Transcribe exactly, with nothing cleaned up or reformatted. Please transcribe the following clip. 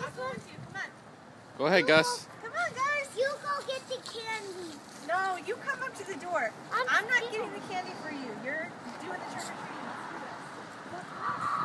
I'll go with you. Come on. Go ahead, You Gus. Come on, guys. You go get the candy. No, you come up to the door. I'm I'm not scared. getting the candy for you. You're doing the trick or treating. Let's do this.